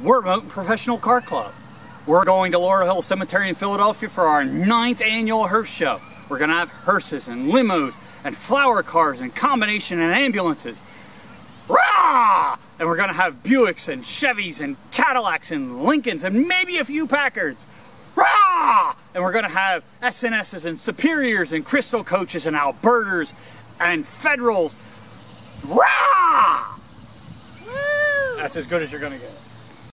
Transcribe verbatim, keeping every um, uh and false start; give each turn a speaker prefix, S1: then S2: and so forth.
S1: We're Mountain Professional Car Club. We're going to Laurel Hill Cemetery in Philadelphia for our ninth annual hearse show. We're going to have hearses and limos and flower cars and combination and ambulances. Rah! And we're going to have Buicks and Chevys and Cadillacs and Lincolns and maybe a few Packards. Rah! And we're going to have S and S's and Superiors and Crystal Coaches and Albertas and Federals. Rah! Woo! That's as good as you're going to get.